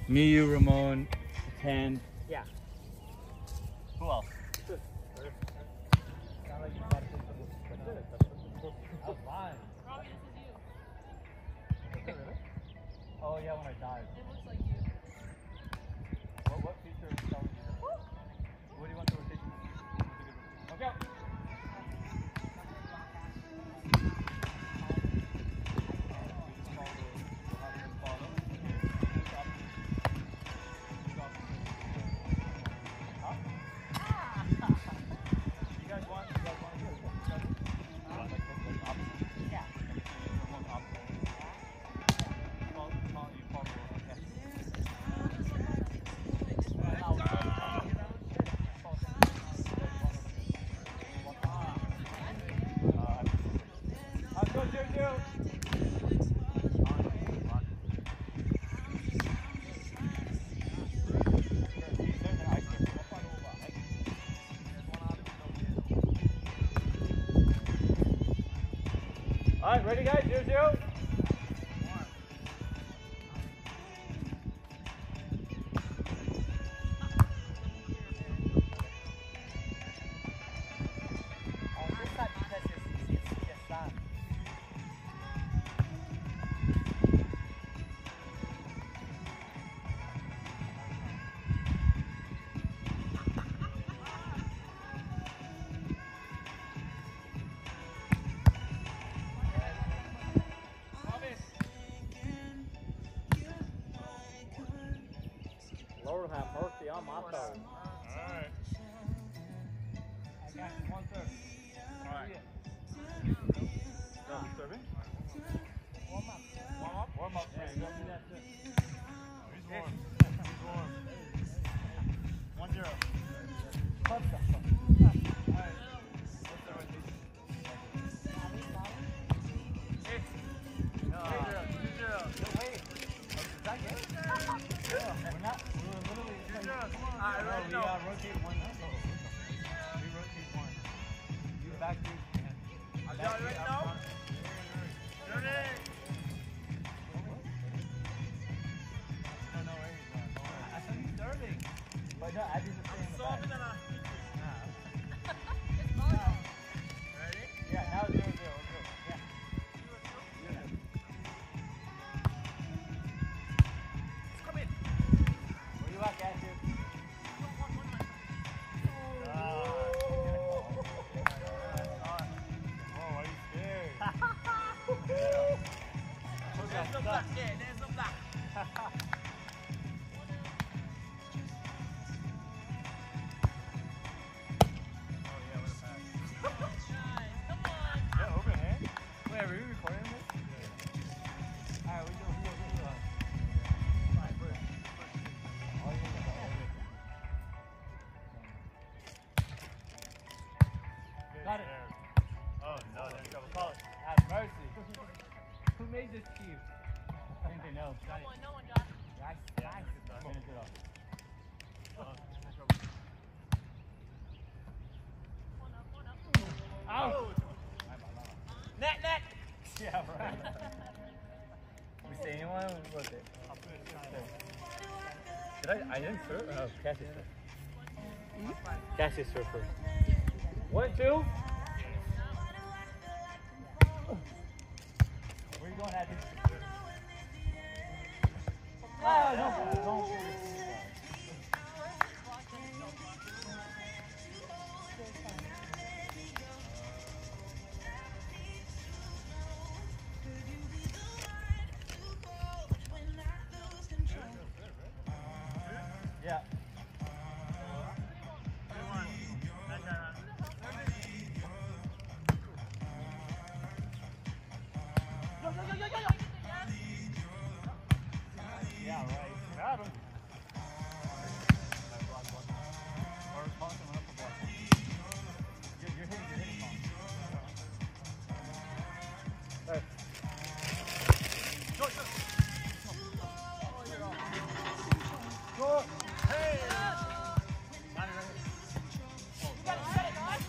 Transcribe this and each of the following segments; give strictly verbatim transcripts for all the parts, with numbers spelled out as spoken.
Me, you, Ramon, ten. Yeah. Who else? Oh, fine. Robbie, this is you. Oh yeah, when I died. It looks like you. What, what feature of Star Wars is that? What do you want the rotation? Okay. All right, ready guys, zero, zero. Lord have mercy on my soul. Alright. I got you, one third. Alright. Stop serving. Warm up. Warm up? Warm up. Yeah, you don't do that too. He's warm. He's warm. One zero. Alright. What's the rotation? Eight. No. Two zero. Two zero. No, wait. Is that good? Yeah. We're not. We're literally. Two zero. Come on. Alright, no, we uh, rotate one. We rotate one. You back to. I'm back to. Right now. Ready. I said he's starting. But no, I did the same. I'm solving that. It's volleyball. Ready? Yeah, now zero zero. Let's go. Yeah. Yeah. Come in. Where you at, Cassius? Oh, are you scared? There's no black. Yeah, there's no black. Yeah, open hand. Wait, are we recording this? Yeah. Alright, we do who who who Alright, first. Oh, yeah. Got it. Oh, no, there's trouble. Call it. Have mercy. Who made this cube? I think they know. No one, no one, Josh. Guys, guys. Finish it off. One up, one up. Out! Net, net. Yeah, right. We see anyone? What was it? Did I? I didn't serve? Oh, Cassius served. Cassius served first. One, two. Where you going, Abby? Ah, no, don't. Yeah. Yeah, right. Got him. Or toss him up a block. You're, you're hitting, you're hitting long. Right. Go, go. Go. Hey! Got it right here. Oh, you got it, you got it, guys.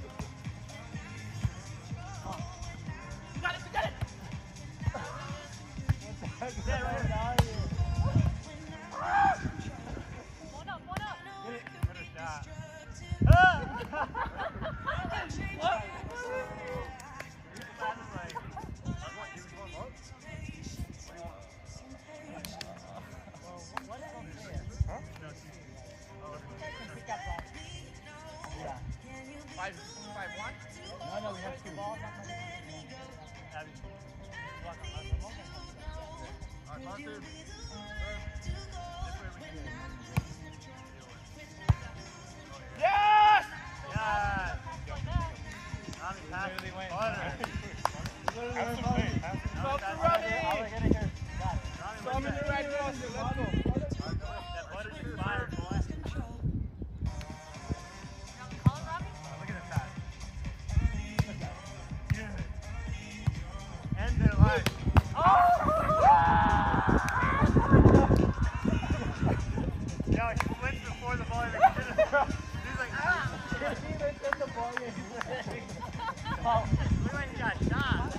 Oh. You got it, you got it. What the heck is that right now? Oh, look like he got shot.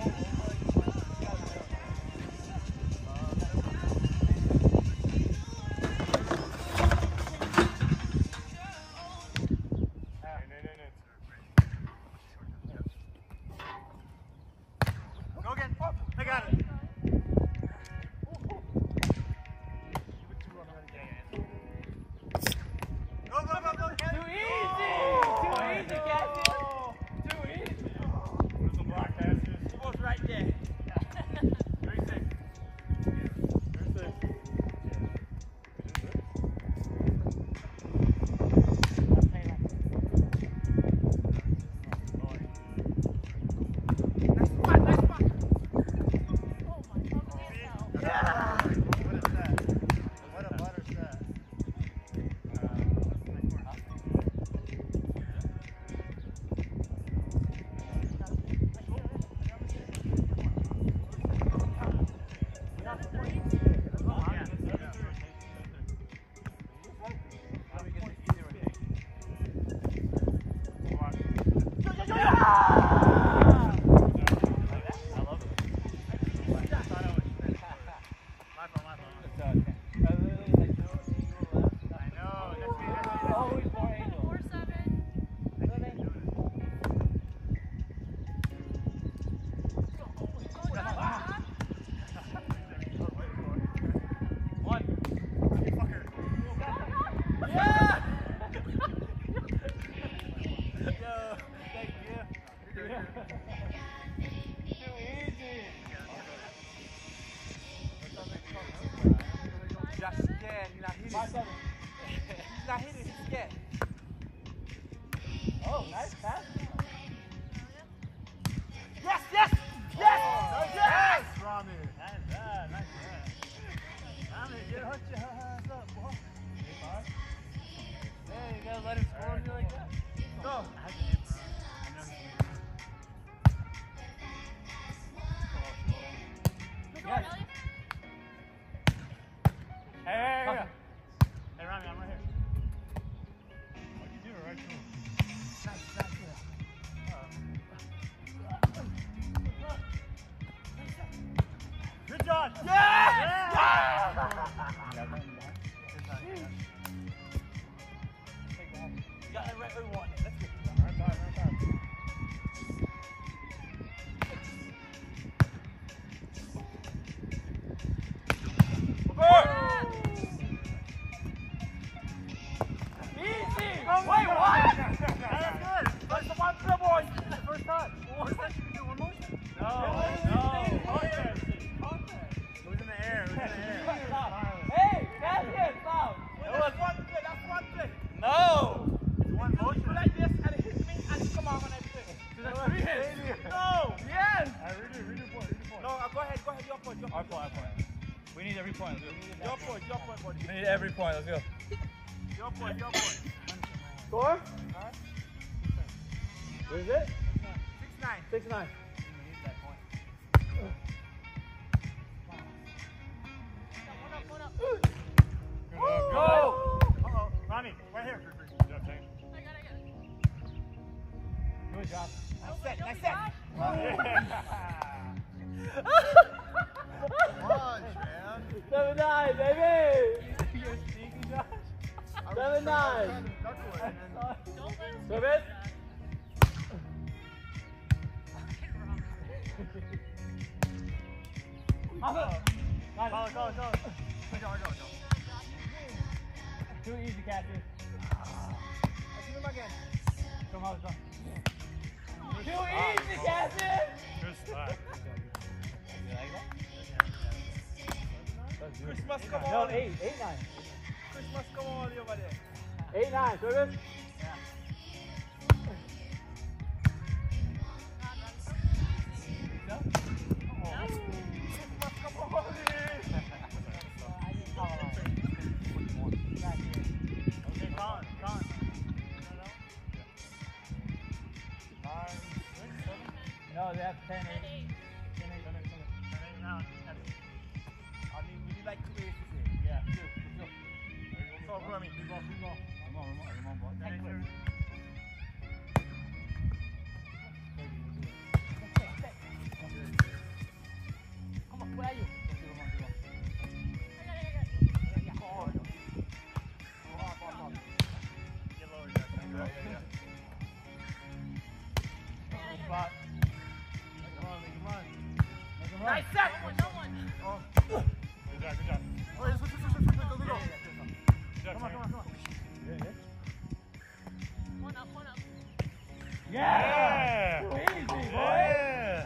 Go again. Oh, I got it. Go, go, go, go. Get Too it. easy! Too easy, Captain! Too easy! There's the black ashes. He was right there. Very safe. Very safe. Nice spot, nice spot. Yeah. What is that? What a butter set. Just scared. He's not hitting. He's not hitting. He's scared. Oh, nice pass. Yes, yes, yes, oh, yes. Rami. Nice pass, nice pass. Rami, you hurt your hands up, boy. Yeah, you gotta let him score on you like that. Go. Yes. Hey, hey, hey. Hey, Rami, I'm right here. What you doing right to him? Nice, nice, yeah. Good job. Yes! Yes! You got it right where you want it. Let's go. Right back, right back. Easy! Oh, Wait, what? That's good. That's the one flip, boy. First touch. First touch, you can do one motion. No, It no. Contact. Contact. It was in the air. It was in the air. Hey, Captain, stop! It was one flip. That's one flip. No! It's one motion. You like this and it hits me and you come out when I flip. That's three hits. No! Yes! All right, read it. Read your point. Read your point. No, uh, go ahead, go ahead, your point, your Our point. point, our point. We need every point. Let's go. Your point, your point, buddy. We need every point. Let's go. Your point, your point. Score? What is it? Six nine. Six nine. One up, one up. Go! Uh-oh. Ronnie, right here. I got it, I got it. Good job. Nice set, nice set. Come on, man. Seven nine, baby! You're sneaky, Josh. Seven nine. Don't let him Serve it. Call it, call it, call it. Go, go, go. Too easy, Captain. Let's do him again. Come on, come on. Too easy, Captain! Good spot. You like that? Christmas, come No, on. eight, eight nine. Christmas, come on over there. Eight nine, service. Okay, Colin, Colin. No, they have ten eight. I mean, we need like two aces here. Yeah, good, good, good. So, Remy, free ball, free ball. Come on, come on, come on, boy. Then it's yours. Yeah! Yeah. Easy, boy! Yeah.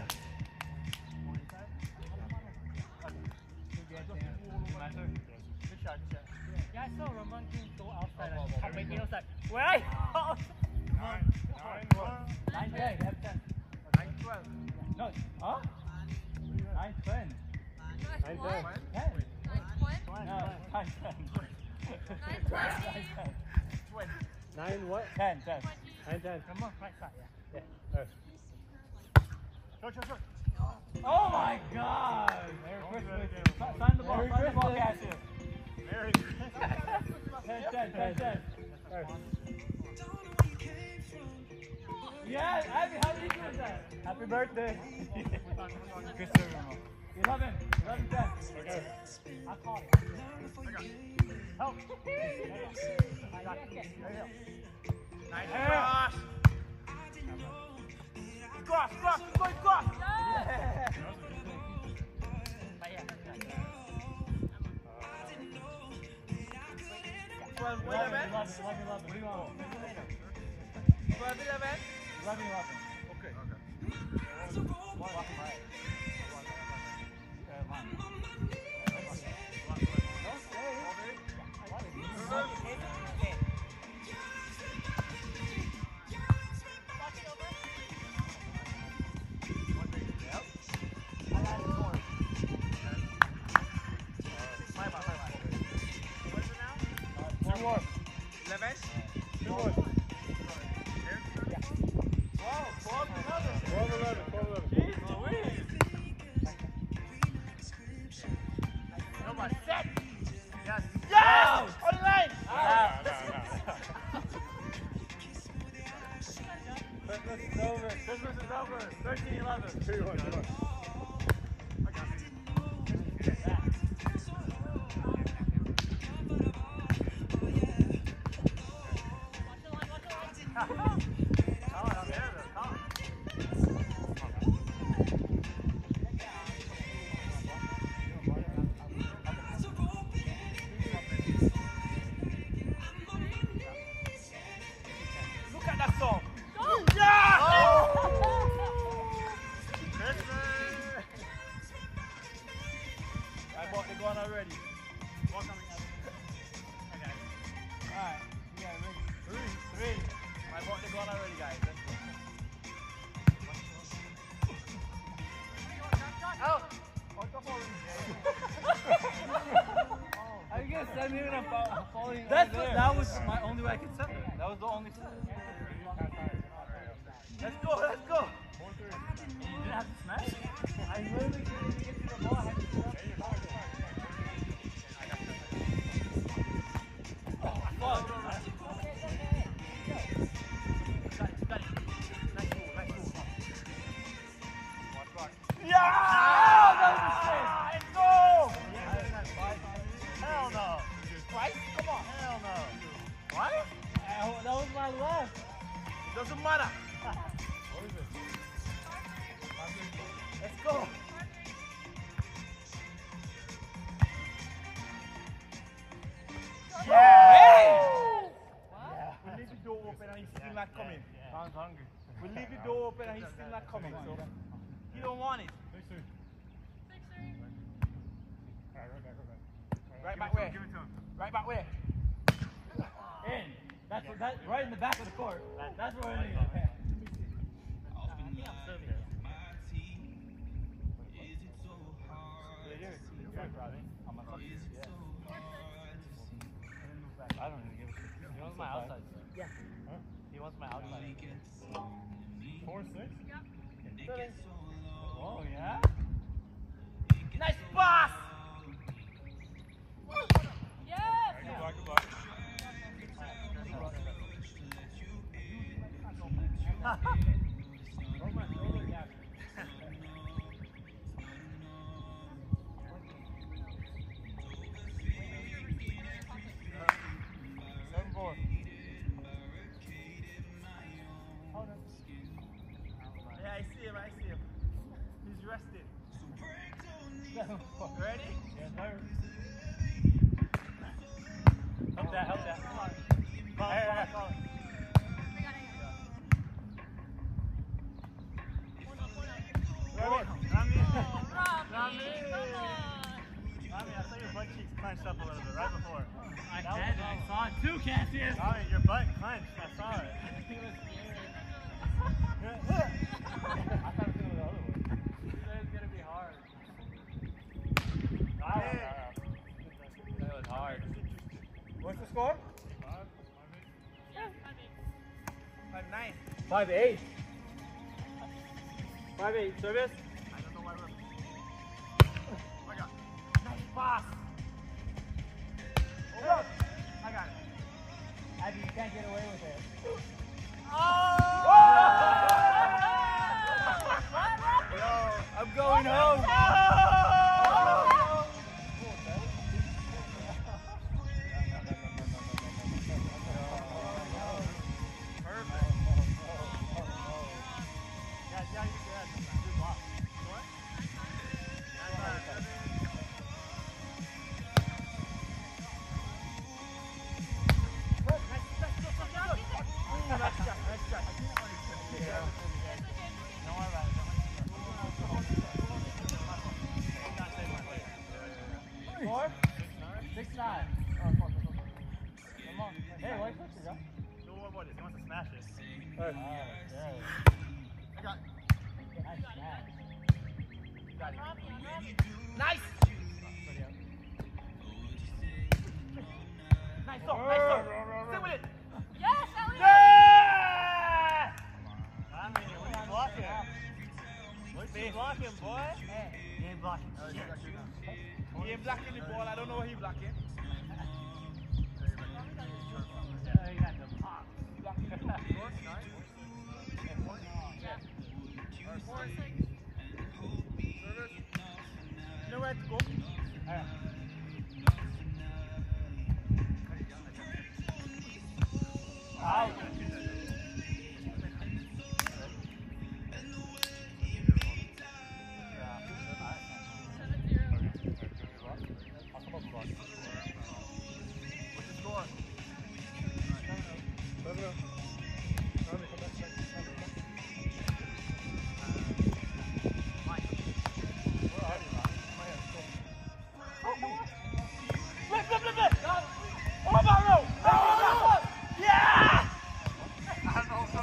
Good shot, good shot. Yeah, I saw Ramon King go outside and pop it outside. Where are you? Nine, nine, one. Nine, ten, have ten. nine twelve. No, huh? Nine, ten. Nine, What? ten. Ten. Nine twenty? No, nine, ten. Nine twenty? twenty. Nine what? Ten, ten. Nine, ten. Come on, right side, yeah. Yeah. Short, short, short. Oh my God! Merry Christmas. Si- Sign the ball, Merry sign the ball, Christmas. Cassius. Very good. Ten, ten, ten, ten. Alright. Yeah, Abby, how did you do that? Happy birthday. Christopher. Eleven, eleven, ten. Okay. I caught it. Help. I got it. Nice Yeah. cross. Cross, cross, go, cross. Yeah. But yeah, that's nice. twelve, Eleven, eleven. eleven, eleven, eleven. What do you want? twelve, eleven. Eleven, eleven. Okay. One, one, right. Uh, one. Don't say. Two more. eleven. Two more. Wow, twelve, eleven. Twelve, eleven. Twelve, eleven. Jeez Louise. Nobody set. Yes. Yes! On the line! Ah. Nah, nah, nah. Christmas is over. Christmas is over. Thirteen, eleven. Two, one, two, one. Look at that song. Yeah! I bought the gun already. Alright, yeah, ready. Three, three. I bought the gun already, guys. Let's go. Out! On top of Are you gonna send me when I'm fo- falling? That's over what, there? that was my only way I could send it. That was the only send. Let's go, let's go. You didn't have to smash it. I literally couldn't even get to the ball. I had to get up to the ball. Fuck. Got it, got it. Nice move, nice move. Yeah! Let's go! Hell no. Twice? Come on. Hell no. What? Uh, That was my left. Doesn't matter. Let's go. Yeah! We leave the door open and he's still not coming. Sounds hungry. We leave the door open and he's still not coming. So he don't want it. Right back where? Right back where? In. That's what, that, right in the back of the court. That's where it is. I don't even give a shit. He wants my outside. Yeah. Huh? He wants my outside. Four, six? Oh, yeah? Nice pass! Yes! Good luck, good luck. Seven, four. Yeah, I see him, I see him. He's rested. Ready? Yes, sir. Help that, help that. Come on. Call, Hey, call, hey, call. Cassius. Tommy, your butt clenched. I saw it. He was scared. I thought it was going the other way. He said it's gonna be hard. Hey. That was hard. What's the score? Five nine. Five eight. Five eight. Service. I don't know why we're. I got it. Nice pass. Oh, I got it. Abby, you can't get away with it. Oh! Yo, I'm going home. Four? Six nine. Oh, four, four, four, four. Come on. Hey, why push it, huh? No more about this. He wants to smash it. Oh, I got it. nice smash. Got it. Nice! Nice throw, nice throw. Stay with it. Yes, Elliot. Yeah! I mean, what are you blocking? What's he blocking, boy? Hey, you ain't blocking. He ain't blocking the ball. I don't know what he blocking. Yeah, he got the pop. Blocking the ball. Four, nine. Yeah. Four, six. Service. You know where to go? Alright. Out. Seven zero. What's the score? Flip, flip, flip, flip! Oh, my row! Yeah! I don't know.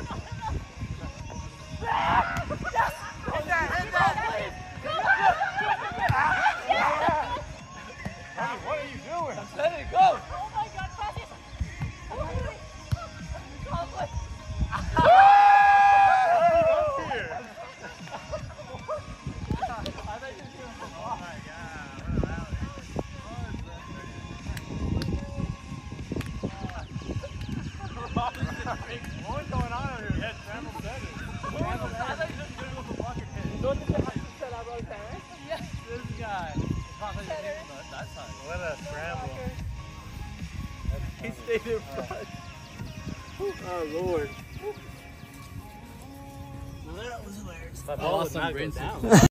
Yes! Hit that, hit that, please! Hey, what are you doing? I'm letting it go! Oh my God, Cassius. Chocolate. What's going on over here? Yeah, Trammell said it. I thought you just gonna go for bucket hit. Don't you have to set out right there? Yeah. This guy. That's how. What a scramble. He stayed in front. Oh, Lord. Well, that was hilarious. Awesome brain down.